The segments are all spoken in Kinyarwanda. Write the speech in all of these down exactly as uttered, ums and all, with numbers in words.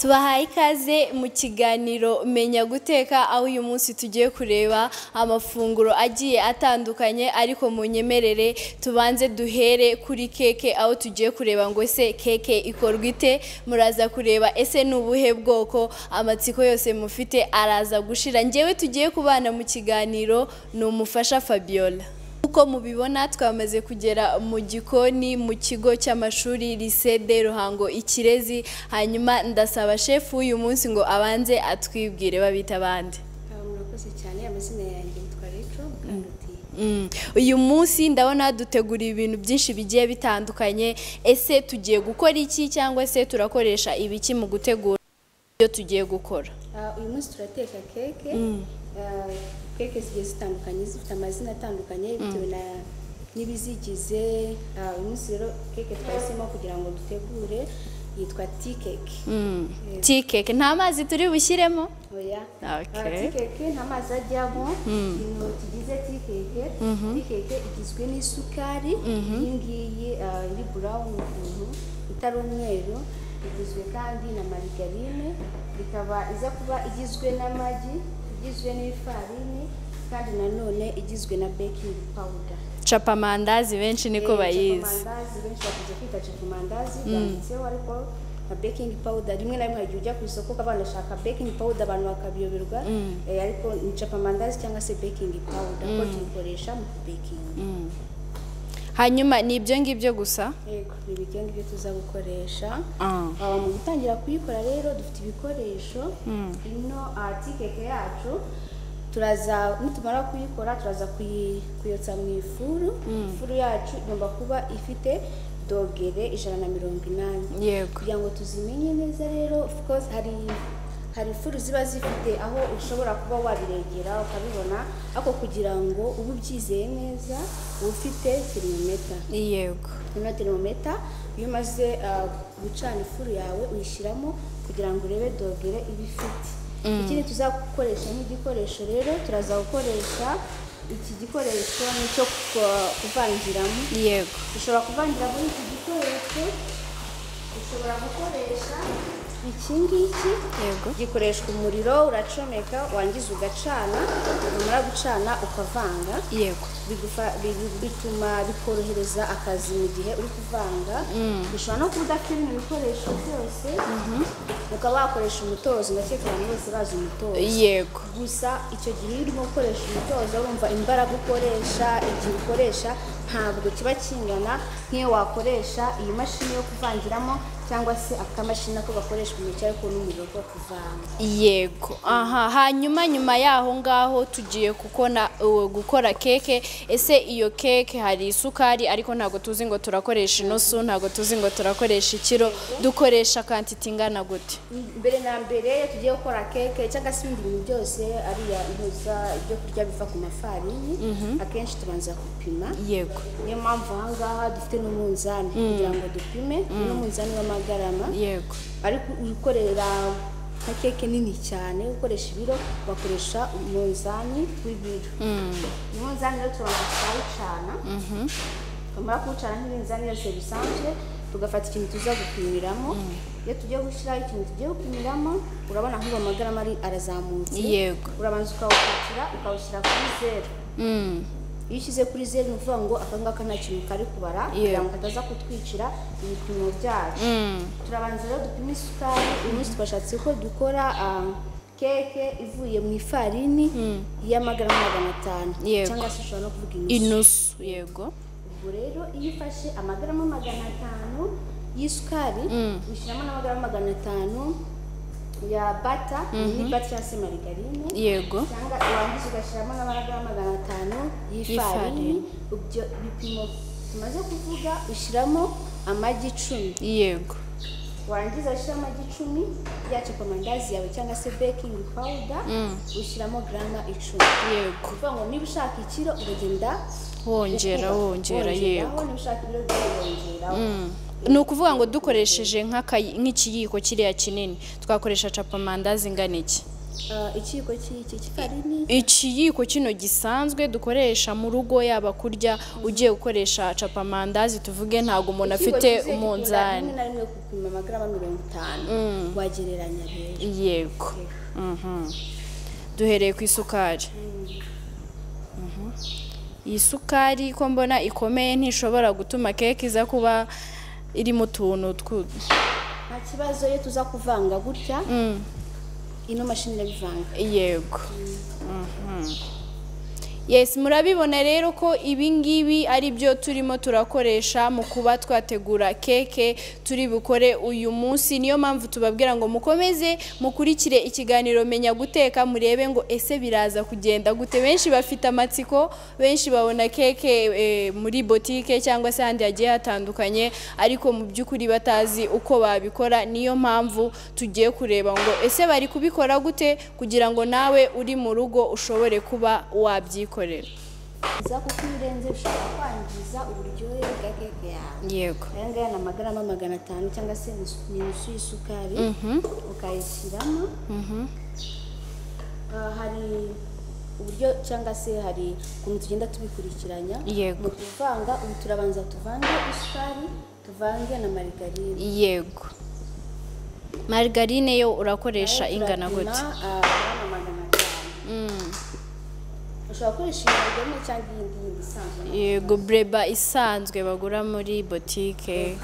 tubahaye ikaze mu kiganiro Menya guteka, aho uyu munsi tugiye kureba amafunguro agiye atandukanye, ariko mu nyemerere tubanze duhere kuri keke, aho tugiye kureba ngo ese keke ikorwa ite. Muraza kureba ese ni ubuhe bwoko, amatsiko yose mufite araza gushira. Njyewe tugiye kubana mu kiganiro ni umufasha Fabiola. Uko mubibona twamaze kugera mu gikoni mu kigo cy'amashuri Lycée de Ruhango Ikirezi. Hanyuma ndasaba chef uyu munsi ngo abanze atwibwire babita abandi. Murakoze cyane, amazina yanjye yitwa Retro Kandi. Mm. Uyu munsi ndabona dutegura ibintu byinshi bigiye bitandukanye. Ese tugiye gukora iki cyangwa se turakoresha ibiki mu gutegura ibyo tugiye gukora? Uh, uyu munsi turateka keke. Mm. Uh, keke zigiye zitandukanye, zifite amazina atandukanye bitewe na nibizigize. Uh, uyu munsi rero keke twahisemo kugira ngo dutegure yitwa tea cake. Mm. Yes. Tea cake nta mazi turi bushyiremo? Oya. Okay. Uh, tea cake nta mazi ajyamo. Mm. Ibintu tugize tea cake. Mm -hmm. Tea cake igizwe n'isukari, mm -hmm. iyi ngiyi uh, iri brown ukuntu itari umweru, igizwe kandi na margarine, ikaba iza kuba igizwe n'amagi, igizwe n'ifarini, kandi nanone igizwe na baking powder. Chapamandazi benshi niko bayizi. Chapamandazi benshi bakunze kwita chapamandazi, byanditseho ariko na baking powder rimwe na rimwe igihe ujya ku isoko kabana shaka baking powder abantu bakabiyoberwa. Mm. Eh, ariko ni chapamandazi cyangwa se baking powder ko tuyikoresha mu baking. Mm. Hanyuma ni ibyo ngibyo gusa? Yego, ni ibyo ngibyo tuza gukoresha. Ah. Uh, mu gutangira kuyikora rero dufite ibikoresho. Mm. Ino tea cake yacu turaza nitumara kuyikora turaza kuyotsa mu ifuru. Mm. Ifuru yacu igomba kuba ifite dogere ijana na mirongo inani. Yego. Kugira ngo tuzimenye neza rero, of course hari hari ifuru ziba zifite aho ushobora kuba wabiregera ukabibona, ako kugira ngo ube ubyizeye neza ufite thermometer. Yego. Ino thermometer iyo maze uh, gucana ifuru yawe uyishyiramo kugira ngo urebe dogere ibifite. Mm. Ikindi tuzakoresha nk'igikoresho rero turaza gukoresha iki gikoresho nicyo kuvangiramo. Yego. Ushobora kuvangira muri iki gikoresho, ushobora gukoresha iki ngiki. Yego. Gikoreshwa umuriro, uracomeka wangiza ugacana, umara gucana ukavanga. Yego. Bigufa bituma bikorohereza akazi mu gihe uri kuvanga. Mm. Bishobora no kuba udafite ibikoresho byose. Mhm. Ukaba wakoresha umutozo, ndakeka abantu bose bazi umutozo. Yego. Gusa icyo gihe urimo gukoresha umutozo urumva imbaraga ukoresha, igihe ukoresha ntabwo kiba kingana nk'iyo wakoresha iyi mashini yo kuvangiramo cyangwa se akamashini ko gakoreshwa mu cyaro ko n'umuriro wo kuvanga. Yego. Aha, hanyuma nyuma yaho ngaho tugiye gukona uh, gukora keke. Ese iyo keke hari isukari, ariko ntago tuzi ngo turakoresha inosu, ntago tuzi ngo turakoresha ikiro, dukoresha quantity ingana gute? Mbere na mbere tugiye gukora keke cyangwa se ibindi bintu byose ari ya intuza ibyo kurya biva ku mafarini. Mm -hmm. Akenshi tubanza gupima. Yego. Niyo mpamvu aha ngaha dufite n'umunzani. Mm. Kugira ngo dupime. Mm. N'umunzani w'amagarama. Yego. Ariko ukorera nka keke nini cyane ukoresha ibiro bakoresha umunzani w'ibiro. Mm. Umunzani rero tubanza kuwucana. Mhm. Mm. Kamara kuwucana n'ibinzani yose bisanzwe tugafata ikintu tuza gupimiramo. Mm. Iyo tugiye gushyira ikintu tugiye gupimiramo urabona nk'ubu amagarama ari arazamutse. Yego. Urabanza ukawukatira ukawushyira kuri zero. Mm. Iyo ushyize kuri zero ni ukuvuga ngo aka ngaka nta kintu kari kubara kugira ngo kataza kutwicira ibipimo byacu. Mm. Turabanza rero dupima isukari. Uyu munsi twashatse ko dukora uh, keke ivuye mu ifarini. Mm. y'amagarama magana atanu cyangwa se ushobora no kuvuga inusu. Inusu. Yego. Ubwo rero iyo ufashe amagarama magana atanu y'isukari. Mm. ushyiramo n'amagarama magana atanu ya bata. Mm -hmm. Ni bata cyangwa se margarine. Yego. Cyangwa urangiza ugashyiramo n'amagarama magana atanu y'ifarini. Ubyo bipimo tumaze kuvuga ushyiramo amagi icumi. Yego. Warangiza ushyiramo amagi icumi ya chapamandazi yawe cyangwa se baking powder. Mm. ushyiramo grama icumi. Yego. Kuvuga ngo niba ushaka ikiro uragenda wongera wongera. Yego. Niba ushaka ibiro wongera. Mm. Ni ukuvuga ngo dukoresheje nk'ikiyiko kiriya kinini twakoresha chapamandazi ingana iki? ikiyiko cy'iki cy'ifarini ikiyiko kino gisanzwe dukoresha mu rugo yaba kurya ugiye gukoresha capamandazi tuvuge ntago umuntu afite umunzani na rimwe gupima amagarama mirongo itanu wagereranya rero yego mhm duhereye ku isukari mhm iyi sukari ko mbona ikomeye ntishobora gutuma keke iza kuba iri mu tuntu twu nta kibazo iyo tuza kuvanga gutya ino mashini irabivanga yego mhm yes murabibona rero ko ibi ngibi ari byo turimo turakoresha mu kuba twategura keke turi bukore uyu munsi niyo mpamvu tubabwira ngo mukomeze mukurikire ikiganiro menya guteka murebe ngo ese biraza kugenda gute benshi bafite amatsiko benshi babona keke e, muri boutique cyangwa se handi yagiye hatandukanye ariko mu byukuri batazi uko babikora niyo mpamvu tugiye kureba ngo ese bari kubikora gute kugira ngo nawe uri mu rugo ushobore kuba wabyikora za kuko urenze ushobora kwangiza uburyohe bwa keke yawe yego aya ngaya ni amagarama magana atanu cyangwa se ni nusu y'isukari ukayishyiramo hari uburyo cyangwa se hari ukuntu tugenda tubikurikiranya mu kuvanga ubu turabanza tuvange isukari tuvange na margarine yego margarine yo urakoresha ingana gute amagarama magana atanu ushobora gukoresha margarine cyangwa iyindi yindi isanzwe yego breba isanzwe bagura muri boutique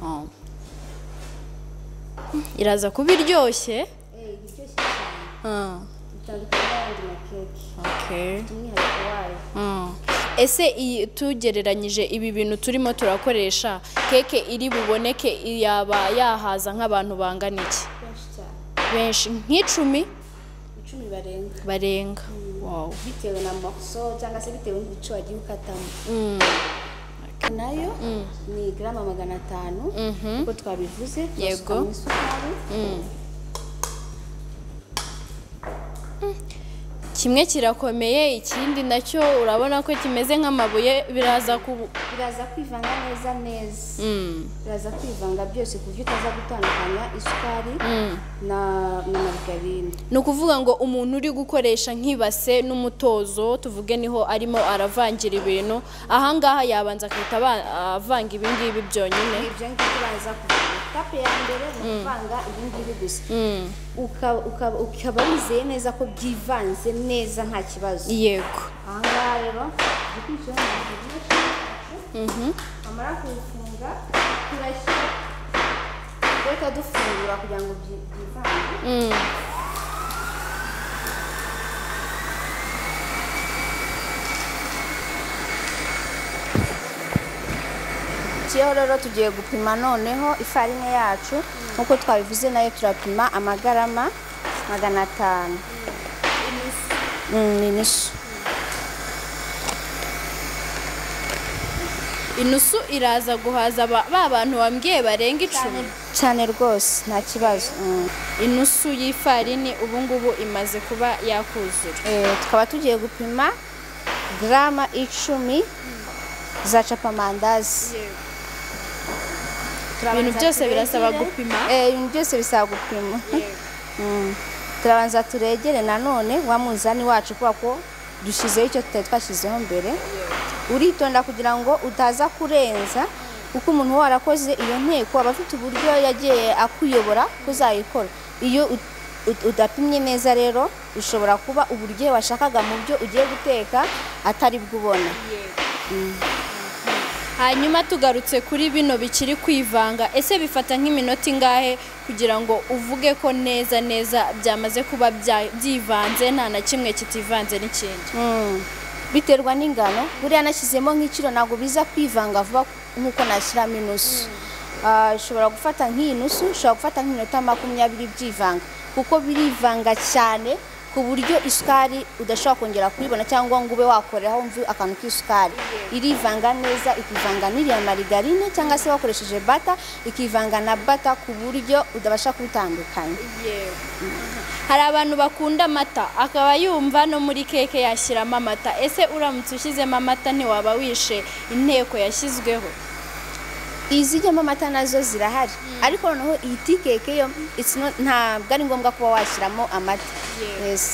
iraza kuba iryoshye eh iryoshye cyane bitandukanye n'andi ma keke okay umwihariko wayo ese tugereranyije ibi bintu turimo turakoresha keke iri buboneke yaba yahaza nk'abantu bangana iki benshi nk'icumi icumi barenga barenga wow bitewe na morceau cyangwa se bitewe n'igice wagiye ukatamo nayo ni grama magana atanu uko twabivuze yego kimwe kirakomeye ikindi nacyo urabona ko kimeze nk'amabuye biraza biraza kwivanga neza neza biraza kwivanga byose ku buryo utaza gutandukanya isukari na margarine ni ukuvuga ngo umuntu uri gukoresha nk'ibase n'umutozo tuvuge niho arimo aravangira ibintu ahangaha yabanza akahita avanga ibi ngibi byonyine ibyo ngibyo uraza kuvanga etape ya mbere ni ukuvanga ibi ngibi gusa ukaba wizeye neza ko byivanze neza nta kibazo yego ahangaha rero dukurikiyeho mhm amara kuyifunga turashyira reka dufungura kugira ngo byivange Kiyo rero tugiye gupima noneho ifarine yacu nkuko twabivuze nayo turapima amagarama magana atanu mm inusu inusu iraza guhaza ba bantu bambwiye barenga icumi cyane rwose nta kibazo inusu y'ifarini ubu ngubu imaze kuba yakuzura eh tukaba tugiye gupima grama icumi za capamandazi ibintu byose birasaba gupima eh ibintu byose bisaba gupima turabanza turegere nanone wa muzani wacu kuba ko dushizeho icyo tutari twashyizeho mbere uritonda kugira ngo utaza kurenza kuko umuntu warakoze iyo nteko aba afite uburyo yagiye akuyobora kuzayikora iyo udapimye neza rero ushobora kuba uburyo washakaga mu byo ugiye guteka atari bwubona hanyuma tugarutse kuri bino bikiri kwivanga ese bifata nk'iminota ingahe kugira ngo uvuge ko neza neza byamaze kuba byivanze nta na kimwe kitivanze n'ikindi biterwa n'ingano buriya nashyizemo nk'ikiro ntabwo biza kwivanga vuba nk'uko nashyiramo inusu ushobora gufata nk'iyi nusu ushobora gufata nk'iminota makumyabiri byivanga kuko birivanga cyane ku buryo isukari udashobora kongera kuyibona cyangwa ngo ube wakoreraho mvu akantu k'isukari irivanga neza ikivanga n'iriya margarine cyangwa se wakoresheje bata ikivanga na bata ku buryo udabasha kubitandukanya hari abantu bakunda amata akaba yumva no muri keke yashyiramo amata ese uramutse ushyizemo amata ntiwaba wishe inteko yashyizweho izijyamo amata nazo zirahari ariko noneho iyi tea cake yo it's not ntabwo ari ngombwa kuba washyiramo amata. Yes.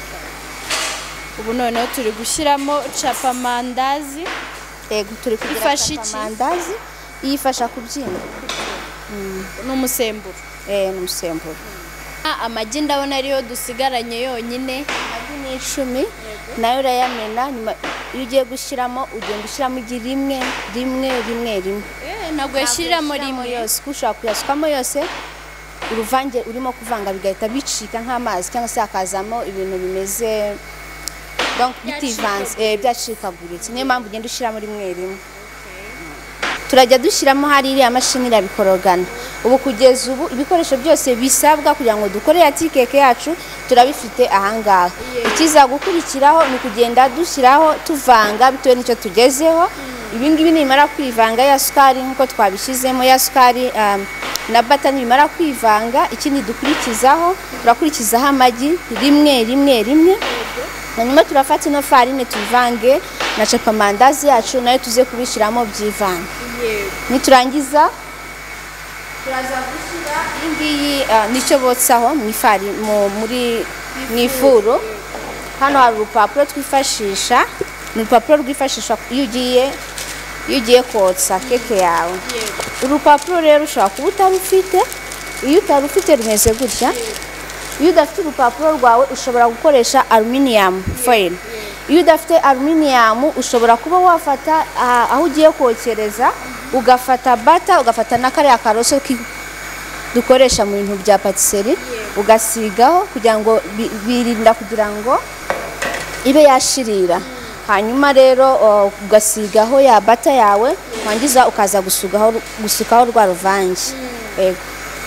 Ubu noneho turi gushyiramo capamandazi. Yego turi kugira capamandazi yifasha kubyina. N'umusemburo. Eh n'umusemburo. Amagi ndabona ariyo dusigaranye yonyine. Amagi ni icumi nayo urayamena iyo ugiye gushyiramo ugenda ushyiramo igi rimwe rimwe rimwe rimwe. Eh ntabwo yashyiramo rimwe yose kushaka kuyasukamo yose uruvange urimo kuvanga bigahita bicika nk'amazi cyangwa se akazamo ibintu bimeze donc bitivanze eh byacikaguritse niyo mpamvu ugenda ushyiramo rimwe rimwe. Turajya dushyiramo hari iriya mashini irabikorogana. Ubu kugeza ubu ibikoresho byose bisabwa kugira ngo dukore ya tea cake yacu turabifite ahangaha. Ikiza gukurikiraho ni kugenda dushyiraho tuvanga bitewe n'icyo tugezeho. Ibi ngibi nimara kwivanga ya sukari nkuko twabishizemo ya sukari um, na bata nimara kwivanga ikindi dukurikizaho turakurikizaho amagi rimwe rimwe rimwe. Hanyuma turafata ino farine tuvange na capamandazi yacu nayo tuze kubishyiramo byivanga. Niturangiza turaza gushyira ingiyi uh, nicyo botsaho mu ifari muri mwifuro. Hano hari urupapuro twifashisha ni urupapuro rwifashishwa iyo ugiye iyo ugiye kotsa keke yawe. Urupapuro rero ushobora kuba utarufite, iyo utarufite rumeze gutya. Iyo udafite urupapuro rwawe ushobora gukoresha aluminium foil. Iyo udafite aluminium ushobora kuba wafata uh, aho ugiye kokereza ugafata bata ugafata n'akariya karoso dukoresha mu bintu bya patisserie ugasigaho kugira ngo birinda kugira ngo ibe yashirira. Hanyuma rero ugasigaho ya bata yawe wangiza ukaza gusugaho gusukaho rwa ruvange. Yego.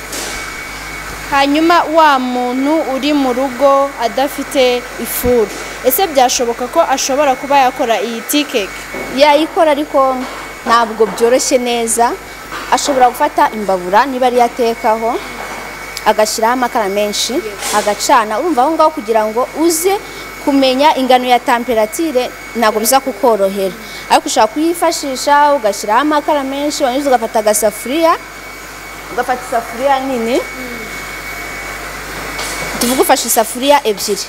Hanyuma wa muntu uri mu rugo adafite ifuru ese byashoboka ko ashobora kuba yakora iyi tea cake? Yayikora ariko ntabwo byoroshye neza. Ashobora gufata imbabura niba ari yatekaho agashyiraho amakara menshi agacana. Urumva aho ngaho kugira ngo uze kumenya ingano ya temperature ntabwo biza kukorohera ariko ushaka kuyifashisha ugashyiraho amakara menshi wanyuze ugafata agasafuriya ugafata isafuriya nini tuvuga ufashe isafuriya ebyiri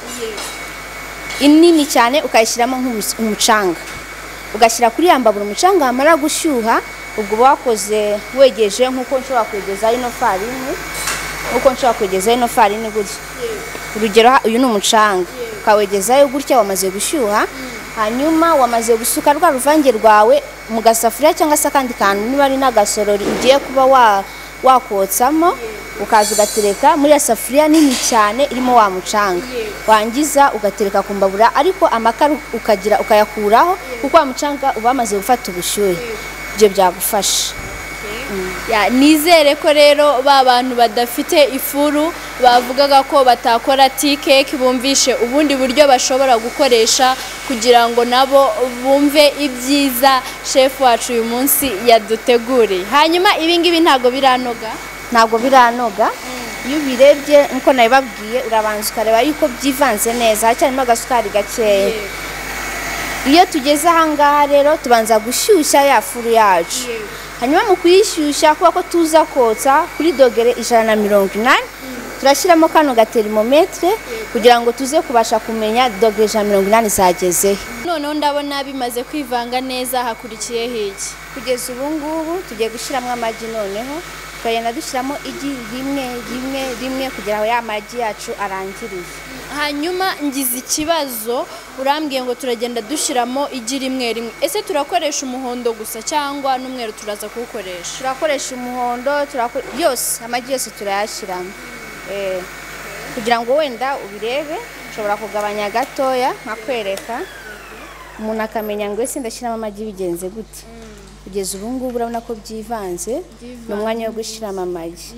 inini cyane ukayishyiramo nk'umucanga ugashyira kuri yambabura umucanga amara gushyuha ubwo wakoze wegeje nkuko nshobora kwegeza ino farine nkuko nshobora kwegeza ino farine gutya. Urugero uyu ni umucanga ukawegezayo gutya wamaze gushyuha. Hanyuma wamaze gusuka rwa ruvange rwawe mu gasafuriya cyangwa se kandi kantu niba ari n'agasorori ugiye kuba wa wakotsamo ukaza ugatereka muri ya safuriya nini cyane irimo wa mucanga wangiza ugatereka ku mbabura ariko amakara ukagira ukayakuraho kuko wa mucanga uba wamaze gufata ubushyuhe. Ibyo byagufasha. Ya nizere ko rero ba bantu badafite ifuru bavugaga ko batakora tea cake bumvishe ubundi buryo bashobora gukoresha kugira ngo nabo bumve ibyiza chef wacu uyu munsi yaduteguriye. Hanyuma ibi ngibi ntago biranoga ntago biranoga iyo birebye nko nabibabwiye urabanza ukareba yuko byivanze neza cyane agasukari gakeya. Iyo tugeze ahangaha rero tubanza gushyushya ya furu yacu. Hanyuma mu kuyishyushya kuba ko tuza kotsa kuri dogere ijana na mirongo inani turashyiramo kano gaterimometre kugira ngo tuze kubasha kumenya dogere ijana na mirongo inani zageze. Noneho ndabona bimaze kwivanga neza hakurikiye hiki. Kugeza ubu ngubu tugiye gushyiramo amagi noneho tukagenda dushyiramo igi rimwe rimwe rimwe kugira ngo ya magi yacu arangiriye. Hanyuma ngize ikibazo urambwiye ngo turagenda dushyiramo igi rimwe rimwe ese turakoresha umuhondo gusa cyangwa n'umweru turaza kuwukoresha? Turakoresha umuhondo yose amagi yose turayashyiramo eh kugira ngo wenda ubirebe ushobora kugabanya gatoya nkakwereka umuntu akamenya ngo ese ndashyiramo amagi bigenze gute. Kugeza ubu ngubu urabona ko byivanze n'umwanya wo gushyiramo amagi.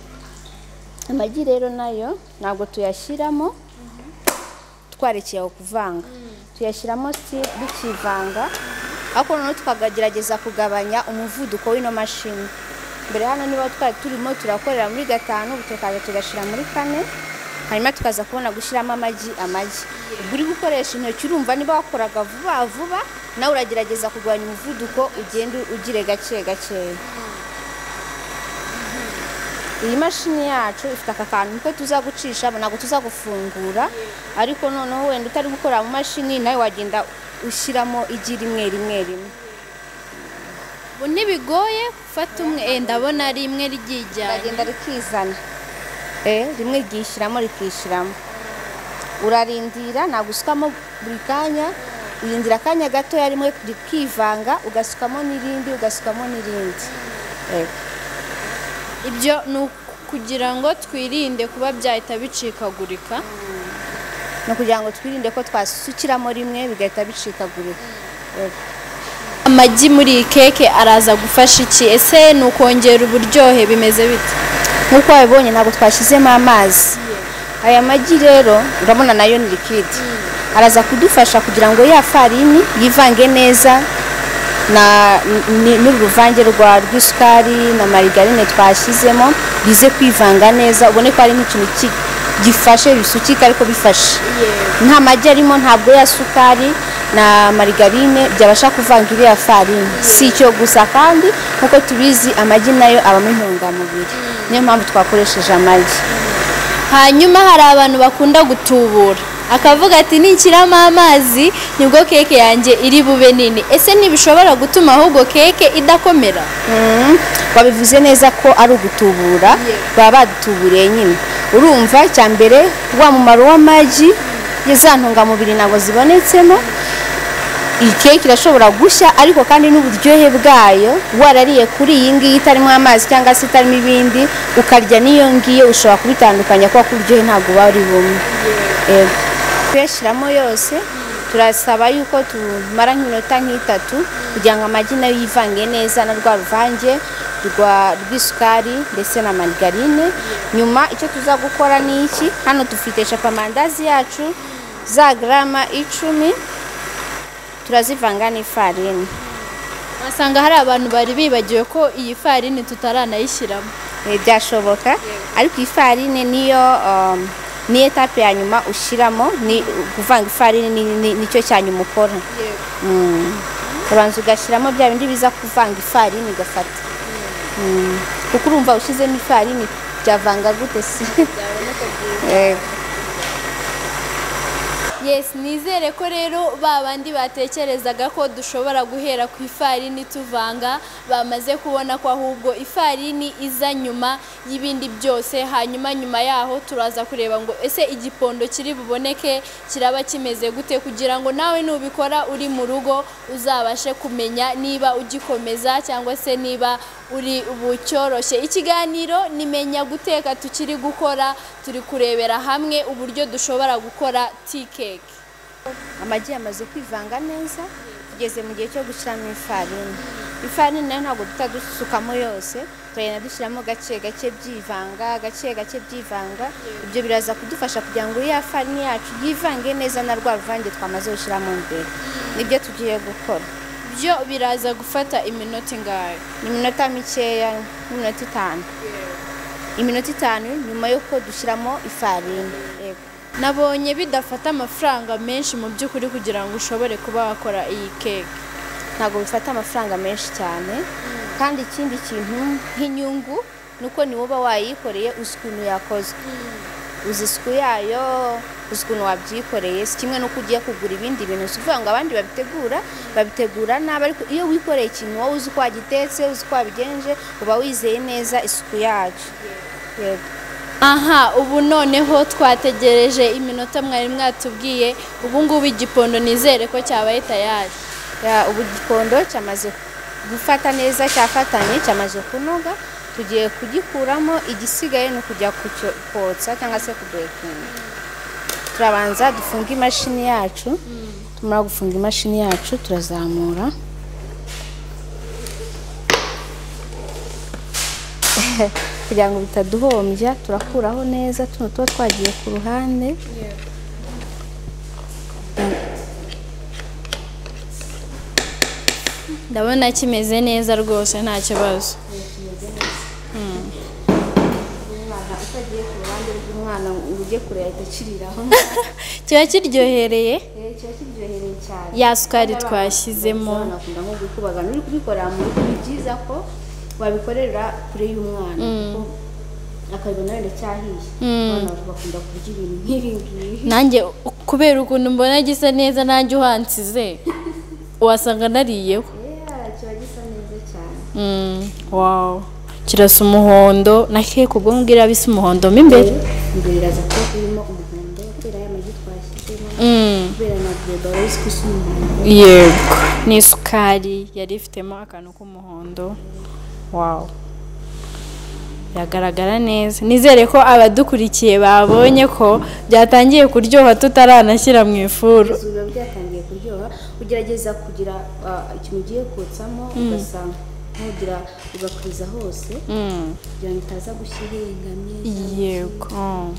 Amagi rero nayo ntabwo tuyashyiramo twarekeye kuvanga tuyashyiramo bikivanga ariko noneho tukagerageza kugabanya umuvuduko w'ino mashini. Mbere hano niba twari turimo turakorera muri gatanu tukaza tugashyira muri kane hanyuma tukaza kubona gushyiramo amagi amagi uri gukoresha intoki urumva niba wakoraga vuba vuba nawe uragerageza kugabanya umuvuduko ugenda ugire gake gake. iyi mashini yacu ifite aka kantu niko tuza gucisha ntabwo tuza gufungura ariko noneho wenda utari gukora mu mashini nawe wagenda ushyiramo igi rimwe rimwe rimwe. ubu ntibigoye gufata umwe eh ndabona rimwe ryijyanye uragenda rikizana eh rimwe ryishyiramo rikishyiramo urarindira ntabwo usukamo buri kanya urindira akanya gato rimwe rikivanga ugasukamo n'irindi ugasukamo n'irindi. ibyo ni kugira ngo twirinde kuba byahita bicikagurika no kugira ngo twirinde ko twasukiramo rimwe bigahita bicikagurika. amagi muri iyi keke araza gufasha iki? ese ni ukongera uburyohe bimeze bite? nk'uko wabibonye ntabwo twashyizemo amazi. aya magi rero urabona nayo ni liquide araza kudufasha kugira ngo ya farini yivange neza na n'uruvange rwa rw'isukari na marigarine twashyizemo bize kwivanga neza ubone ko ari nk'ikintu gifashe bisukika ariko bifashe. nta magi arimo ntabwo ya sukari na marigarine byabasha kuvanga iriya farini. si icyo gusa kandi nk'uko tubizi amagi nayo abamo intungamubiri niyo mpamvu twakoresheje amagi. hanyuma hari abantu bakunda gutubura akavuga ati nikiramo amazi nibwo keke yanjye iri bube nini. ese ntibishobora gutuma ahubwo keke idakomera? babivuze neza ko ari ugutubura baba badutuburiye nyine. urumva cya mbere wa mumaro w'amagi za ntungamubiri ntabwo zibonetsemo iyi keke irashobora gushya ariko kandi n'uburyohe bwayo warariye kuri iyi ngiyi itarimo amazi cyangwa se itarimo ibindi ukarya n'iyo ngiyo ushobora kubitandukanya kuko uburyohe ntabwo buba ari bumwe. tuyashyiramo yose turasaba yuko tumara nk'iminota nk'itatu kugira ngo amagi nayo yivange neza na rwa ruvange rw'isukari ndetse na marigarine. nyuma icyo tuza gukora ni iki? hano dufite capamandazi yacu za garama icumi turazivanga n'ifarini. wasanga hari abantu bari bibagiwe ko iyi farini tutaranayishyiramo. byashoboka ariko iyi farini niyo ni etape ya nyuma ushyiramo ni kuvanga ifarini nicyo cya nyuma ukora. ubanza ugashyiramo bya bindi biza kuvanga ifarini igafata kuko urumva ushyizemo ifarini byavanga gute se? yes nizere ko rero babandi batekerezaga ko dushobora guhera ku ifarini tuvanga bamaze kubona ko ahubwo ifarini iza nyuma y'ibindi byose. hanyuma nyuma yaho turaza kureba ngo ese igipondo kiri buboneke kiraba kimeze gute kugira ngo nawe nubikora uri mu rugo uzabashe kumenya niba ugikomeza cyangwa se niba uri bucyoroshye. ikiganiro ni Menya guteka tukiri gukora turi kurebera hamwe uburyo dushobora gukora tea cake. amagi yamaze kwivanga neza tugeze mu gihe cyo gushyiramo ifarini. ifarini nayo ntabwo tutadusukamo yose turagenda dushyiramo gake gake byivanga gake gake byivanga. ibyo biraza kudufasha kugira ngo ya farini yacu yivange neza na rwa ruvange twamaze gushyiramo mbere. nibyo tugiye gukora. byo biraza gufata iminota ingahe? ni iminota mikeya nk'iminota itanu. iminota itanu nyuma y'uko dushyiramo ifarini. nabonye bidafata amafaranga menshi mu by'ukuri kugira ngo ushobore kuba wakora iyi keke. ntabwo bifata amafaranga menshi cyane kandi ikindi kintu nk'inyungu nuko ni wowe wayikoreye uzi ukuntu yakozwe. uzi isuku yayo uzi ukuntu wabyikoreye. si kimwe nuko ugiye kugura ibindi bintu uvuga ngo abandi babitegura babitegura nabi ariko iyo wikoreye ikintu wowe uzi uko wagitetse uzi uko wabigenje uba wizeye neza isuku yacu. aha ubu noneho twategereje iminota mwari mwatubwiye. ubu ngubu igipondo nizere ko cyabaye tayari. ubu igipondo cyamaze gufata neza cyafatanye cyamaze kunoga tugiye kugikuramo. igisigaye ni ukujya kotsa cyangwa se kubekinga. turabanza dufunga imashini yacu. tumara gufunga imashini yacu turazamura kugira ngo bitaduhombya. turakuraho neza tuno tuba twagiye ku ruhande. ndabona kimeze neza rwose nta kibazo. utagiye ku ruhande rw'umwana ngo ujye kure yahita akiriraho. kiba kiryohereye. kiba kiryohereye cyane. ya sukari twashyizemo. nakunda nko gukubagana uri kubikorera mu rugo ni byiza ko wabikorera kure y'umwana kuko akabibona wenda cyahiye abana bakunda kurya ibintu nk'ibi ngibi nanjye kubera ukuntu mbona gisa neza nanjye uhansize wasanga nariyeho kiba gisa neza cyane. wow kirasa umuhondo na keke ubwo mbwira bisa umuhondo mo imbere imbere iraza kuba irimo umuhondo kubera aya magi twashyizemo kubera na brebaro isikusi umuhondo yego n'isukari yari ifitemo akantu k'umuhondo wow yagaragara neza nizere ko abadukurikiye babonye ko byatangiye kuryoha tutaranashyira mu ifuru biba byatangiye kuryoha ugerageza kugira ikintu ugiye kotsamo ugasanga ntugira ugakuriza hose kugira ngo itaza gushyira ihengamye yego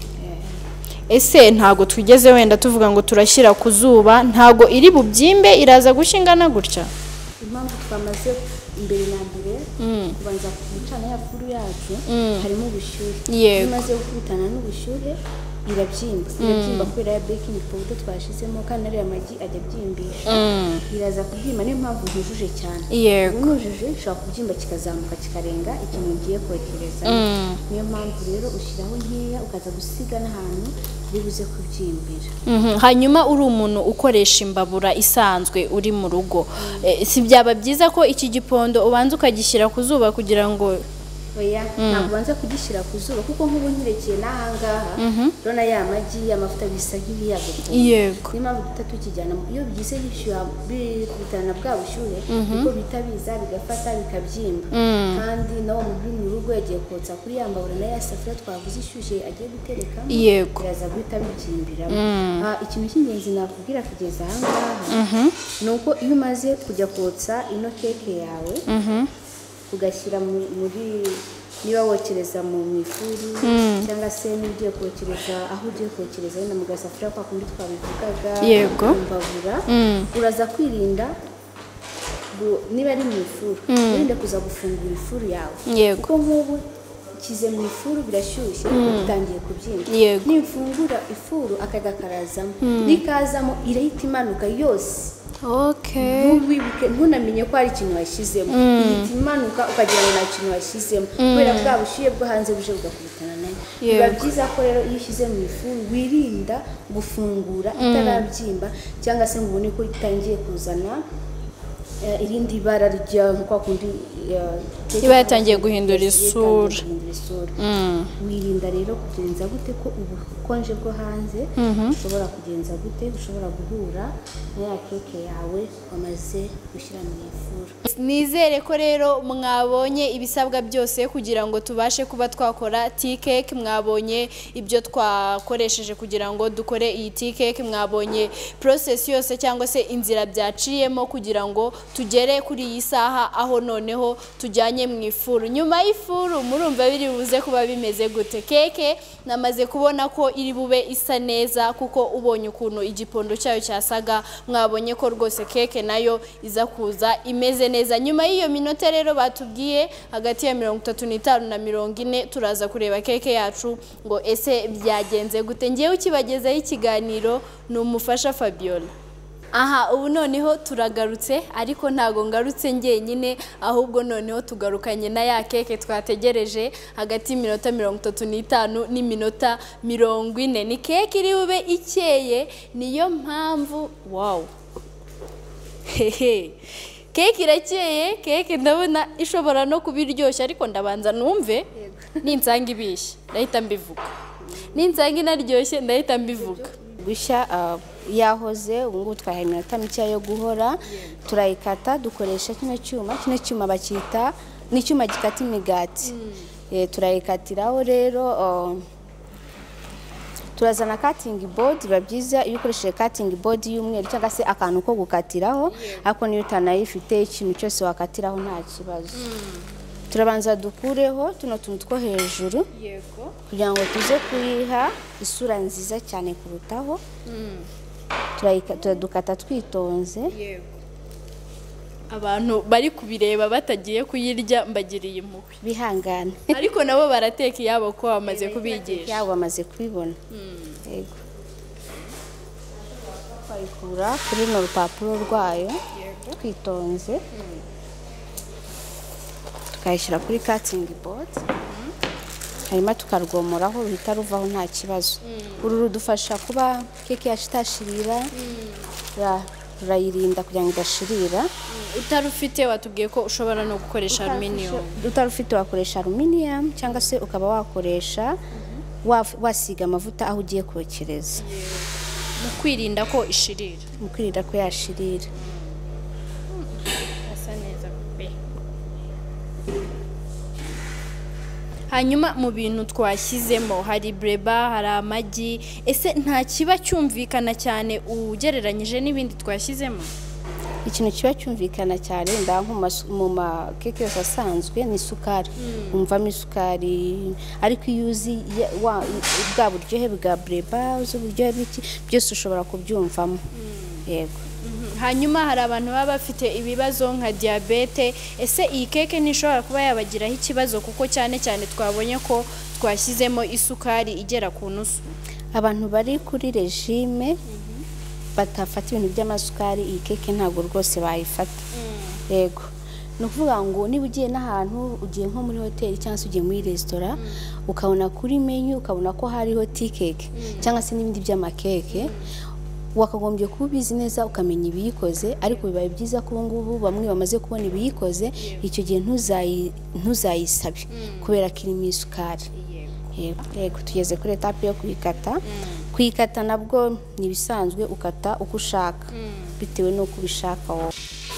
ese ntago twigeze wenda tuvuga ngo turashyira ku zuba ntago iri bubyimbe iraza gushingana gutya impamvu twamaze imbere na mbere kubanza gucana ya furu yacu harimo ubushyuhe yego imaze gukubitana n'ubushyuhe irabyimba irabyimba kubera ya baking powder twashizemo kandi ari amagi ajya byimbisha iraza kubyimba niyo mpamvu ntujuje cyane yego unujuje ushobora kubyimba kikazamuka kikarenga ikintu ugiye kokereza niyo mpamvu rero ushyiraho nkeya ukaza gusiga n'ahantu bibuze kubyimbira hanyuma uri umuntu ukoresha imbabura isanzwe uri mu rugo si byaba byiza ko iki gipondo ubanza ukagishyira ku zuba kugira ngo oya ntabwo banza kugishyira ku zuba kuko nk'ubu nkirekeye n'ahangaha urabona ya magi amavuta bisa nk'ibiyaga yego niyo mpamvu duhita tukijyana iyo bigize bishyuha bitana bwa bushyuhe kuko bihita biza bigafata bikabyimba kandi nawe mu mu rugo yagiye kotsa kuri ya mbabura na ya safuriya twavuze ishyushye agiye guterekamo yego biraza guhita bibyimbiramo ikintu cy'ingenzi nakubwira kugeza ahangaha ni uko iyo umaze kujya kotsa ino keke yawe ugashyira muri niba wokereza mu ifuru cyangwa se n'ugiye kokereza aho ugiye kokereza wenda mu gasafuriya kwa kundi twabivugaga yego mbabura uraza kwirinda niba ari mu ifuru wirinde kuza gufungura ifuru yawe kuko nk'ubu kize mu ifuru birashyushye bitangiye kubyimba nimfungura ifuru akaga karazamo nikazamo irahita imanuka yose okay ntunamenye ko hari ikintu washyizemo ihita imanuka ukagira ngo nta kintu washyizemo kubera bwa bushyuhe bwo hanze buje bugakubitana nayo biba byiza ko rero iyo ushyize mu ifuru wirinda gufungura itarabyimba cyangwa se ngo ubone ko itangiye kuzana irindi bara rya kwa kundi iba yatangiye guhindura isura wirinda rero kugenza gute ko ubukonje bwo hanze ushobora kugenza gute ushobora guhura na ya keke yawe wamaze gushyira mu ifuru nizere ko rero mwabonye ibisabwa byose kugira ngo tubashe kuba twakora tea cake mwabonye ibyo twakoresheje kugira ngo dukore iyi tea cake mwabonye process yose cyangwa se inzira byaciyemo kugira ngo tugere kuri iyi saha aho noneho tujyanye mu ifuru nyuma y'ifuru murumva biri buze kuba bimeze gute keke namaze kubona ko iri bube isa neza kuko ubonye ukuntu igipondo cyayo cyasaga mwabonye ko rwose keke nayo iza kuza imeze neza nyuma y'iyo minota rero batubwiye hagati ya mirongo itatu n'itanu na mirongo ine turaza kureba keke yacu ngo ese byagenze gute ngewe ukibagezaho ikiganiro ni umufasha Fabiola aha ubu noneho turagarutse ariko ntago ngarutse njyenyine ahubwo noneho tugarukanye na ya keke twategereje hagati y'iminota mirongo itatu n'itanu n'iminota mirongo ine ni keke iri bube ikeye niyo mpamvu wow hehe keke irakeye keke ndabona ishobora no kuba iryoshye ariko ndabanza numve ninsanga ibishye ndahita mbivuga ninsanga inaryoshye ndahita mbivuga gushya yahoze ubu ngubu twahaye iminota mike yo guhora turayikata dukoresha kino cyuma kino cyuma bacyita ni icyuma gikata imigati turayikatiraho rero turazana cutting board biba byiza iyo ukoresheje cutting board y'umweru cyangwa se akantu ko gukatiraho ariko niyo utanayifite ikintu cyose wakatiraho nta kibazo turabanza dukureho tuno tuntu two hejuru kugira ngo tuze kuyiha isura nziza cyane kurutaho turadukata twitonze abantu bari kubireba batagiye kuyirya mbagiriye impuhwe bihangane ariko nabo barateka iyabo ko bamaze kubigisha yabo bamaze kubibona yego twayikura kuri no rupapuro rwayo twitonze tukayishyira kuri cutting board hanyuma tukarwomoraho ruhita ruvaho nta kibazo. Uru rudufasha kuba keke yacu itashirira, rurayirinda kugira ngo idashirira. Utarufite watubwiye ko ushobora no gukoresha aluminium. Utarufite wakoresha aluminium cyangwa se ukaba wakoresha wasiga amavuta aho ugiye kokereza. Mu kwirinda ko ishirira. Mu kwirinda ko yashirira. Asa neza pe. Hanyuma mu bintu twashyizemo hari breba, hari amagi, ese nta kiba cyumvikana cyane ugereranyije n'ibindi twashyizemo? Ikintu kiba cyumvikana cyane nda nko mu ma keke yose asanzwe ni isukari. Umvamo isukari, ariko iyo uzi bwa buryohe bwa breba, uzi uburyohe bw'iki byose ushobora kubyumvamo. Yego. Hanyuma hari abantu baba bafite ibibazo nka diabete, ese iyi keke nishobora kuba yabagiraho ikibazo kuko cyane cyane twabonye ko twashyizemo isukari igera ku nusu? Abantu bari kuri regime batafata ibintu by'amasukari, iyi keke ntabwo rwose bayifata. Yego. No kuvuga ngo niba ugiye n'ahantu, ugiye nko muri hoteli cyangwa se ugiye muri restaurant, ukabona kuri menu ukabona ko hariho tea cake cyangwa se n'ibindi by'amakeke, wakagombye kuba ubizi neza ukamenya ibiyikoze, ariko bibaye byiza ko ubu ngubu bamwe bamaze kubona ibiyikoze, icyo gihe ntuzayisabe kubera ko irimo isukari. Yego, tugeze kuri etape yo kuyikata. Kuyikata nabwo ni ibisanzwe, ukata uko ushaka bitewe n'uko ubishaka wowe.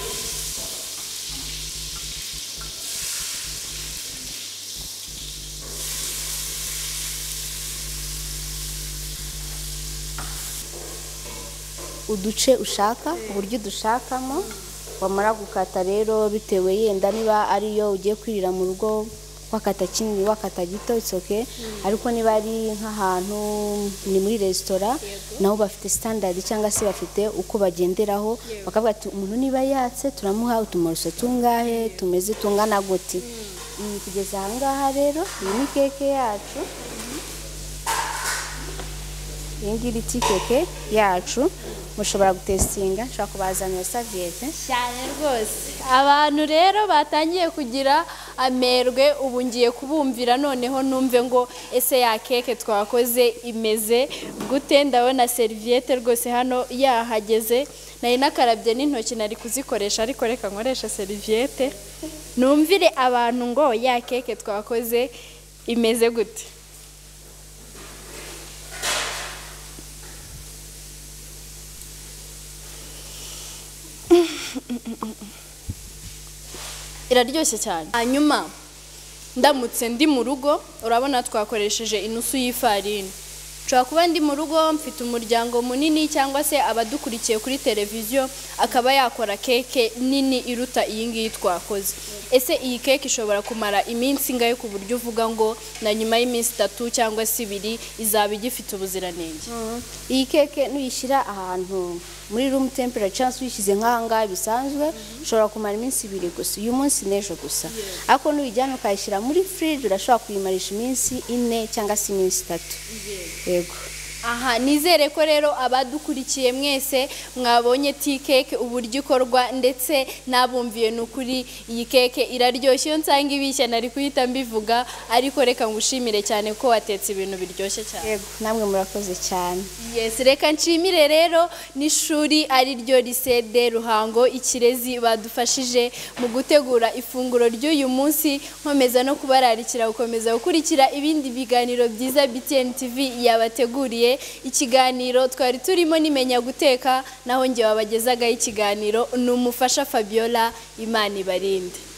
Uduce ushaka, uburyo dushakamo, wamara gukata rero bitewe yenda niba ariyo ugiye kwirira mu rugo wakata kinini wakata gito it's okay, ariko niba ari nk'ahantu ni muri restaurant nabo bafite standard cyangwa se bafite uko bagenderaho, bakavuga ati umuntu niba yatse turamuha utumoroso tungahe tumeze tungana gute. Kugeza aha ngaha rero iyi ni keke yacu. Iyi ngiri keke yacu mushobora gutestinga, nshaka kubazanira serviette cyane rwose. Abantu rero batangiye kugira amerwe, ubu ngiye kubumvira noneho numve ngo ese ya keke twakoze imeze gute. Ndabona serviette rwose hano yahageze, nari nakarabye n'intoki nari kuzikoresha, ariko reka nkoresha serviette numvire abantu ngo ya keke twakoze imeze gute. Iraryoshye cyane. Hanyuma ndamutse ndi mu rugo, urabona twakoresheje inusu y'ifarini. Nshobora kuba ndi mu rugo mfite umuryango munini cyangwa se abadukurikiye kuri televiziyo, akaba yakora keke nini iruta iyi ngiyi twakoze. Ese iyi keke ishobora kumara iminsi ingahe ku buryo uvuga ngo na nyuma y'iminsi itatu cyangwa se ibiri izaba igifite ubuziranenge? Iyi keke nuyishyira ahantu muri room temperature cyangwa uyishyize nk'ahangaha bisanzwe, ushobora kumara iminsi ibiri gusa, uyu munsi n'ejo gusa. Ariko nuyijyana ukayishyira muri fridge urashobora kuyimarisha iminsi ine cyangwa se iminsi itatu. Yego. Aha, nizere ko rero abadukurikiye mwese mwabonye tea cake uburyo ikorwa, ndetse nabumviye n'ukuri iyi keke iraryoshye. Iyo nsanga ibishya nari kuhita mbivuga, ariko reka ngushimire cyane ko watetse ibintu biryoshye cyane. Yego, namwe murakoze cyane. Yes, reka nshimire rero n'ishuri ari ryo Lycée de Ruhango Ikirezi badufashije mu gutegura ifunguro ry'uyu munsi, nkomeza no kubararikira gukomeza gukurikira ibindi biganiro byiza B T N T V yabateguriye. Ikiganiro twari turimo ni Menya Guteka, naho ngiye wabagezagaho ikiganiro n'umufasha Fabiola. Imana ibarinde.